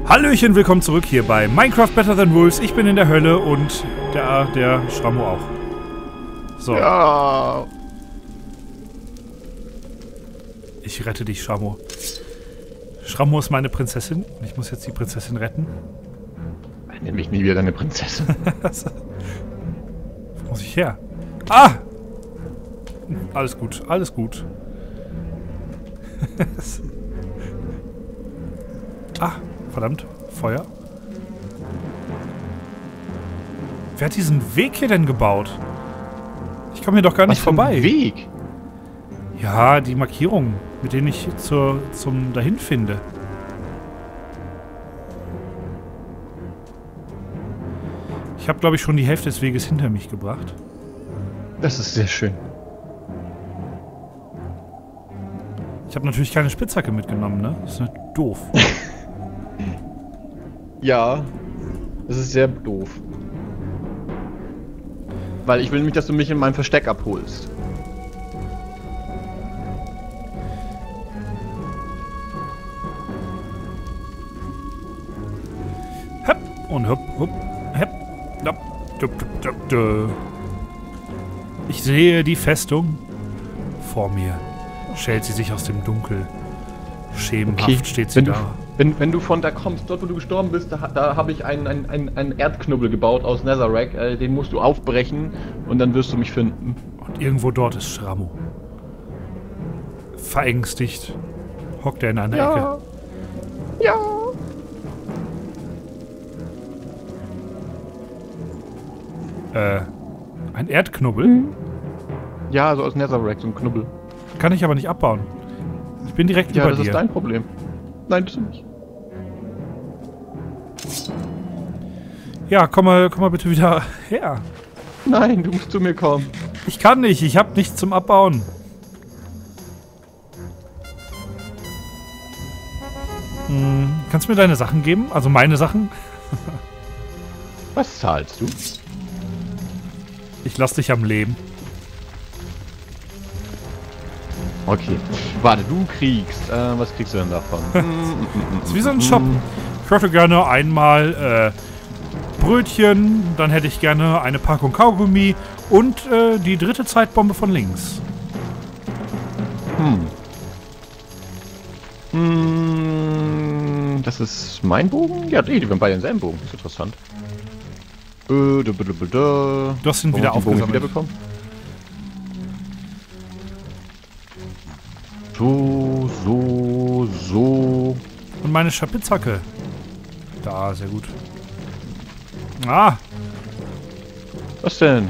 Hallöchen, willkommen zurück hier bei Minecraft Better Than Wolves. Ich bin in der Hölle und der Schrammo auch. So. Ja. Ich rette dich, Schrammo. Schrammo ist meine Prinzessin. Ich muss jetzt die Prinzessin retten. Nenn mich nie wieder deine Prinzessin. Wo muss ich her? Ah! Alles gut, alles gut. Ah, verdammt. Feuer. Wer hat diesen Weg hier denn gebaut? Ich komme hier doch gar nicht vorbei. Weg? Ja, die Markierungen, mit denen ich zum dahin finde. Ich habe, glaube ich, schon die Hälfte des Weges hinter mich gebracht. Das ist sehr schön. Ich habe natürlich keine Spitzhacke mitgenommen, ne? Das ist nicht doof. Ja, das ist sehr doof. Weil ich will nämlich, dass du mich in meinem Versteck abholst. Hopp und hopp, hopp, hopp, hopp, dup, dup, dup, dup. Ich sehe die Festung vor mir. Schält sie sich aus dem Dunkel. Schemenhaft steht sie da. Wenn du von da kommst, dort wo du gestorben bist, da habe ich einen Erdknubbel gebaut aus Netherrack. Den musst du aufbrechen und dann wirst du mich finden. Und irgendwo dort ist Schrammo. Verängstigt hockt er in einer Ecke. Ja. Ein Erdknubbel? Ja, so aus Netherrack, so ein Knubbel. Kann ich aber nicht abbauen. Ich bin direkt über dir. Ja, das ist dein Problem. Nein, das ist nicht. Ja, komm mal bitte wieder her. Nein, du musst zu mir kommen. Ich kann nicht, ich habe nichts zum Abbauen. Kannst du mir deine Sachen geben? Also meine Sachen? Was zahlst du? Ich lass dich am Leben. Okay. Warte, du kriegst. Was kriegst du denn davon? Das ist wie so ein Shop. Ich hätte gerne einmal Brötchen, dann hätte ich gerne eine Packung Kaugummi und die dritte Zeitbombe von links. Das ist mein Bogen? Ja, die haben beide denselben Bogen. Das ist interessant. Du hast ihn wieder aufgesammelt. Wiederbekommen? So. Und meine Spitzhacke. Da, sehr gut. Ah! Was denn?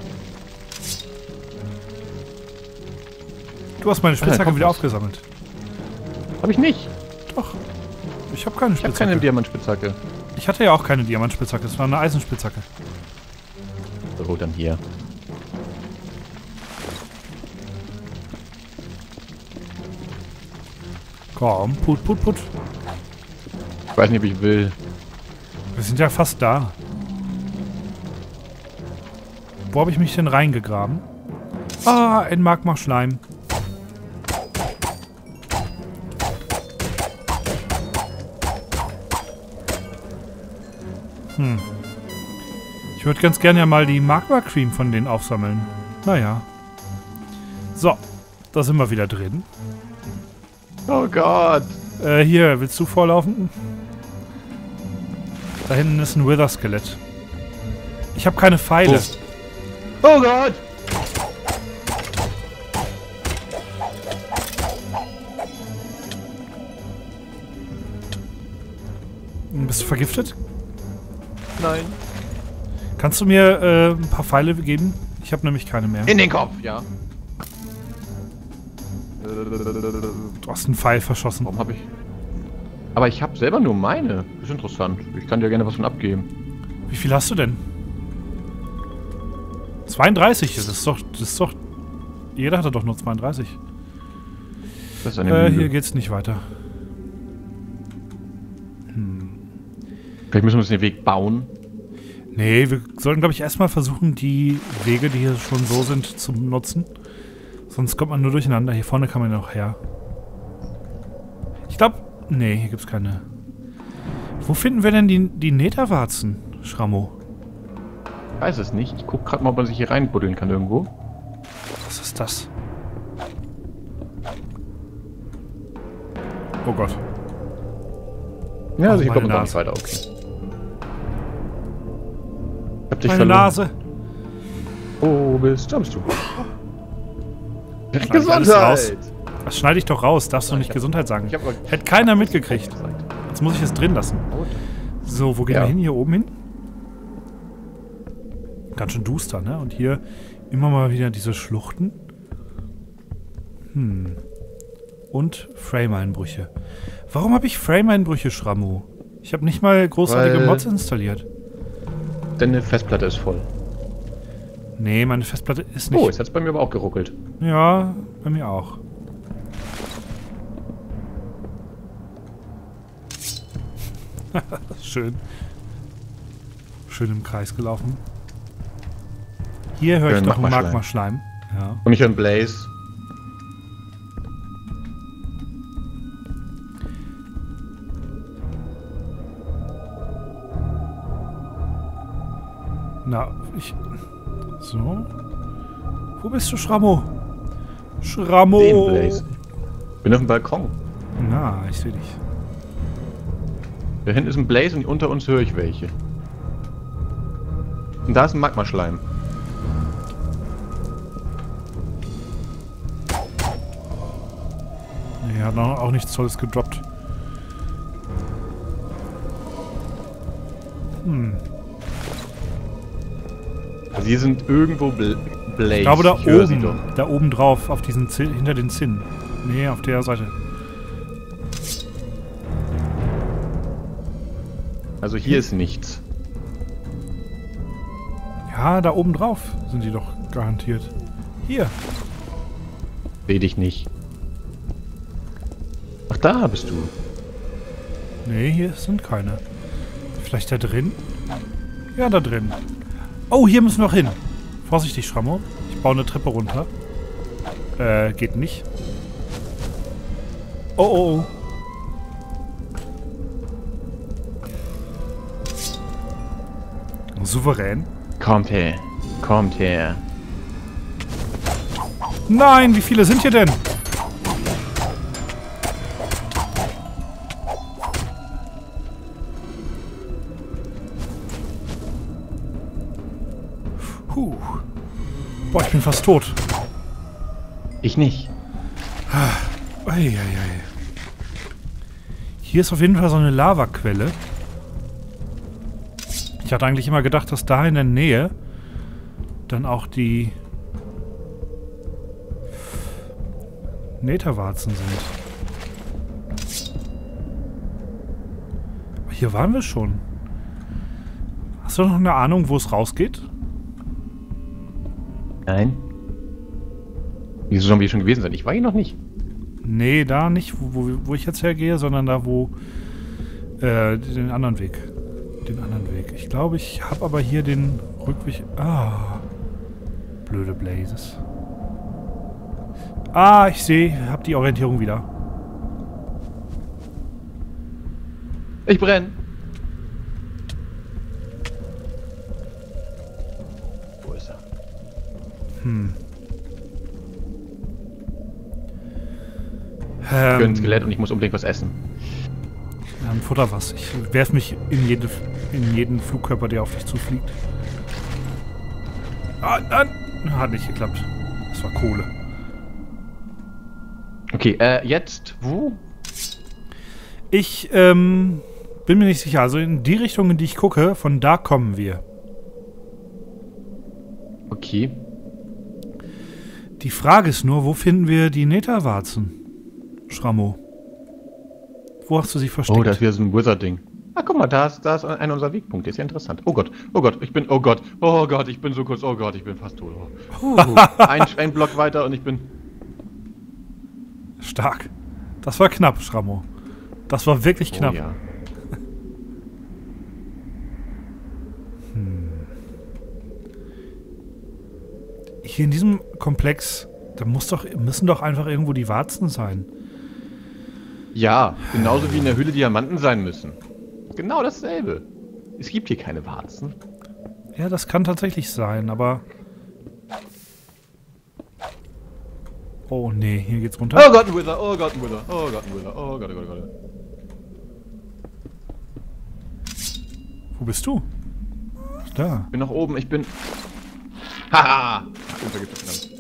Du hast meine Spitzhacke wieder aufgesammelt. Hab ich nicht. Doch. Ich habe keine Spitzhacke. Ich habe keine Diamantspitzhacke. Ich hatte ja auch keine Diamantspitzhacke. Das war eine Eisenspitzhacke. So, dann hier. Komm, put. Ich weiß nicht, ob ich will. Wir sind ja fast da. Wo habe ich mich denn reingegraben? Ah, ein Magma-Schleim. Ich würde ganz gerne ja mal die Magma-Cream von denen aufsammeln. Naja. So, da sind wir wieder drin. Oh Gott. Hier, willst du vorlaufen? Da hinten ist ein Wither-Skelett. Ich habe keine Pfeile. Oh Gott! Bist du vergiftet? Nein. Kannst du mir ein paar Pfeile geben? Ich habe nämlich keine mehr. In den Kopf, ja. Du hast einen Pfeil verschossen. Warum habe ich... Aber ich habe selber nur meine. Das ist interessant. Ich kann dir gerne was von abgeben. Wie viel hast du denn? 32. Das ist doch... Jeder hatte doch nur 32. Das ist eine Mühle. Hier geht's nicht weiter. Vielleicht müssen wir uns den Weg bauen. Nee, wir sollten, glaube ich, erstmal versuchen, die Wege, die hier schon so sind, zu nutzen. Sonst kommt man nur durcheinander. Hier vorne kann man noch her. Ich glaube... Nee, hier gibt's keine... Wo finden wir denn die Netherwarzen, Schrammo? Ich weiß es nicht. Ich guck gerade mal, ob man sich hier reinbuddeln kann irgendwo. Was ist das? Oh Gott. Ja, also Oh, ich komme meine gar nicht Nase. weiter, okay. Ich hab dich Meine verloren. Nase. Wo bist du? Schneid ich alles raus? Das schneide ich doch raus. Darfst du nicht Gesundheit sagen. Ich hab aber- Hätte keiner mitgekriegt. Jetzt muss ich es drin lassen. So, wo gehen Ja. wir hin? Hier oben hin? Ganz schön duster, ne? Und hier immer mal wieder diese Schluchten. Und Frame-Einbrüche. Warum habe ich Frame-Einbrüche, Schrammo? Ich habe nicht mal großartige Weil- Mods installiert. Deine Festplatte ist voll. Nee, meine Festplatte ist nicht... Oh, jetzt hat's bei mir aber auch geruckelt. Ja, bei mir auch. Schön. Schön im Kreis gelaufen. Hier höre ich Schön doch einen Magma-Schleim. Magma-Schleim. Ja. Und ich höre einen Blaze. Na, ich... So. Wo bist du, Schrammo? Schrammo! Den Blaze. Bin auf dem Balkon. Na, ich sehe dich. Da hinten ist ein Blaze und unter uns höre ich welche. Und da ist ein Magmaschleim. Nee, hat auch nichts Tolles gedroppt. Also hier sind irgendwo Blaze. Ich glaube, da höre sie oben. Da oben drauf, auf diesen hinter den Zinnen. Nee, auf der Seite. Also hier ist nichts. Ja, da oben drauf sind die doch garantiert. Hier. Seh dich nicht. Ach, da bist du. Nee, hier sind keine. Vielleicht da drin? Ja, da drin. Oh, hier müssen wir noch hin. Vorsichtig, Schrammo. Ich baue eine Treppe runter. Geht nicht. Oh, oh, oh. Souverän. Kommt her. Kommt her. Nein, wie viele sind hier denn? Puh. Boah, ich bin fast tot. Ich nicht. Eieiei. Hier ist auf jeden Fall so eine Lavaquelle. Ich hatte eigentlich immer gedacht, dass da in der Nähe dann auch die Netherwarzen sind. Aber hier waren wir schon. Hast du noch eine Ahnung, wo es rausgeht? Nein. Wieso sollen wir hier schon gewesen sein? Ich war hier noch nicht. Nee, da nicht, wo ich jetzt hergehe, sondern da, wo den anderen Weg. Den anderen Weg. Ich glaube, ich habe aber hier den Rückweg... Ah. Blöde Blazes. Ah, ich sehe, habe die Orientierung wieder. Ich brenne. Wo ist er? Ich bin ein Skelett und ich muss unbedingt was essen. Ein Futter was. Ich werf mich in jeden Flugkörper, der auf dich zufliegt. Ah, nein. Hat nicht geklappt. Das war Kohle. Okay, jetzt wo? Ich bin mir nicht sicher. Also in die Richtung, in die ich gucke, von da kommen wir. Okay. Die Frage ist nur, wo finden wir die Netherwarzen? Schrammo. Wo hast du sie versteckt? Oh, da ist wieder so ein Wizard-Ding. Ah, guck mal, da ist einer unserer Wegpunkte. Ist ja interessant. Oh Gott, ich bin so kurz, oh Gott, ich bin fast tot. Ein Block weiter und ich bin... Stark. Das war knapp, Schrammo. Das war wirklich knapp. Oh, ja. Hier in diesem Komplex, da müssen doch einfach irgendwo die Warzen sein. Ja, genauso wie in der Höhle Diamanten sein müssen. Genau dasselbe. Es gibt hier keine Warzen. Ja, das kann tatsächlich sein, aber... Oh, nee, hier geht's runter. Oh Gott, ein Wither, oh Gott, ein Wither, oh Gott, ein Wither, oh Gott, oh Gott, oh Gott. Wo bist du? Da. Ich bin nach oben, ich bin... Haha! Ich bin vergiftet.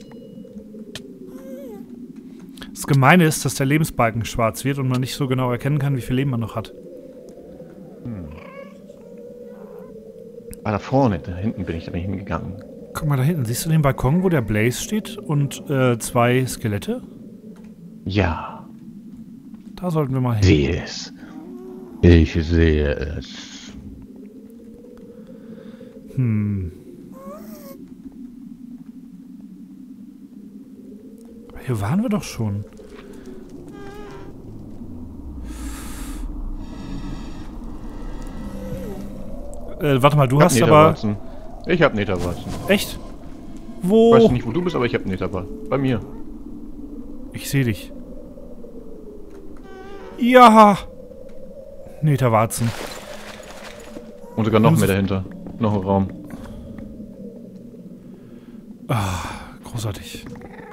Das Gemeine ist, dass der Lebensbalken schwarz wird und man nicht so genau erkennen kann, wie viel Leben man noch hat. Ah, da vorne, da hinten bin ich hingegangen. Guck mal da hinten, siehst du den Balkon, wo der Blaze steht und 2 Skelette? Ja. Da sollten wir mal hin. Sehe es. Ich sehe es. Aber hier waren wir doch schon. Warte mal, du hast aber... Ich hab Netherwarzen. Echt? Wo? Ich weiß nicht, wo du bist, aber ich hab Netherwarzen. Bei mir. Ich sehe dich. Ja! Netherwarzen. Und sogar noch mehr dahinter. Noch ein Raum. Ah, großartig.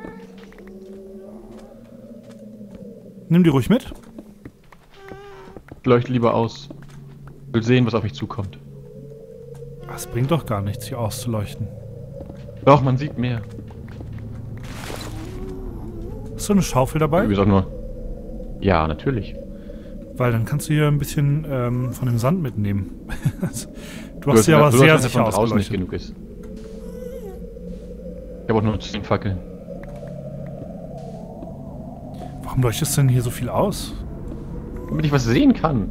Nimm die ruhig mit. Leucht lieber aus. Ich will sehen, was auf mich zukommt. Es bringt doch gar nichts, hier auszuleuchten. Doch, man sieht mehr. Hast du eine Schaufel dabei? Wie gesagt nur. Ja, natürlich. Weil dann kannst du hier ein bisschen von dem Sand mitnehmen. Du hast ja aber sehr sicher ausgeleuchtet. Nicht ausgeleuchtet. genug ist. Ich habe auch nur 10 Fackeln. Warum leuchtet denn hier so viel aus? Damit ich was sehen kann.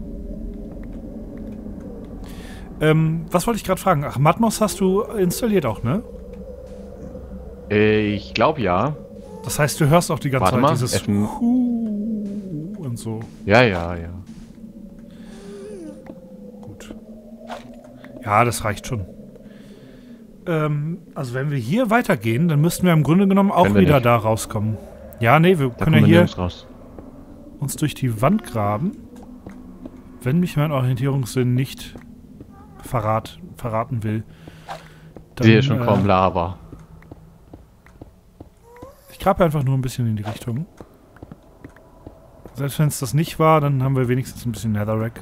Was wollte ich gerade fragen? Ach, Matmos hast du installiert auch, ne? Ich glaube ja. Das heißt, du hörst auch die ganze Warte Zeit mal, dieses F- und so. Ja, ja, ja. Gut. Ja, das reicht schon. Also wenn wir hier weitergehen, dann müssten wir im Grunde genommen auch wieder nicht. da rauskommen. Ja, nee, wir Da können ja kommen wir hier nirgends raus. uns durch die Wand graben. Wenn mich mein Orientierungssinn nicht verraten will. Ich sehe schon kaum Lava. Ich grabe einfach nur ein bisschen in die Richtung. Selbst wenn es das nicht war, dann haben wir wenigstens ein bisschen Netherrack.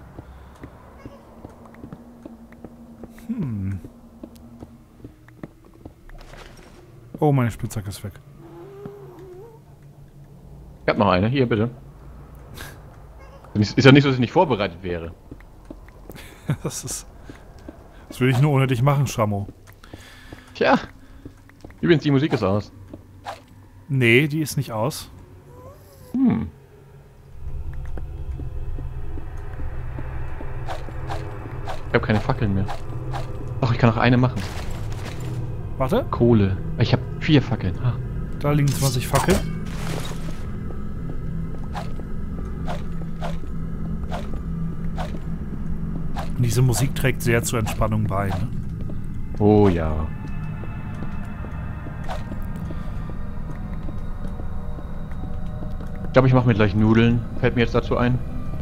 Oh, meine Spitzhacke ist weg. Ich hab noch eine. Hier, bitte. Ist ja nicht so, dass ich nicht vorbereitet wäre. Das will ich nur ohne dich machen, Schrammo. Tja. Übrigens, die Musik ist aus. Nee, die ist nicht aus. Ich habe keine Fackeln mehr. Ach, ich kann noch eine machen. Warte, Kohle. Ich habe 4 Fackeln. Ah. da liegen 20 Fackeln. Und diese Musik trägt sehr zur Entspannung bei, ne? Oh ja. Ich glaube, ich mache mir gleich Nudeln. Fällt mir jetzt dazu ein.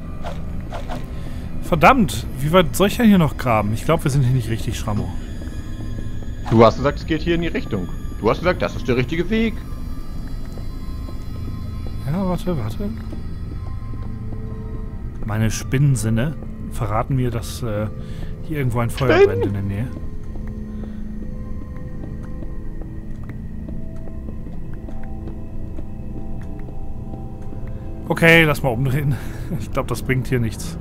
Verdammt, wie weit soll ich denn hier noch graben? Ich glaube, wir sind hier nicht richtig, Schrammo. Du hast gesagt, es geht hier in die Richtung. Du hast gesagt, das ist der richtige Weg. Ja, warte. Meine Spinnensinne verraten mir, dass hier irgendwo ein Feuer brennt in der Nähe. Okay, lass mal umdrehen. Ich glaube, das bringt hier nichts.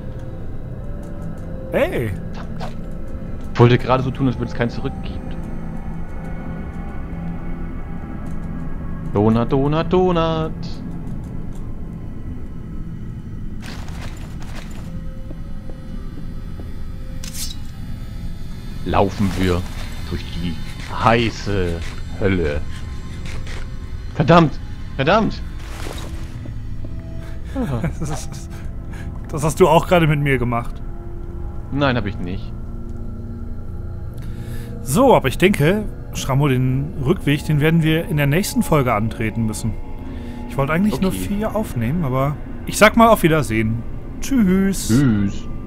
Hey! Ich wollte gerade so tun, als würde es kein Zurück gibt. Donut, Donut, Donut. Laufen wir durch die heiße Hölle. Verdammt! Verdammt! Das hast du auch gerade mit mir gemacht. Nein, habe ich nicht. So, aber ich denke, Schrammo, den Rückweg, den werden wir in der nächsten Folge antreten müssen. Ich wollte eigentlich nur 4 aufnehmen, aber ich sag mal auf Wiedersehen. Tschüss. Tschüss.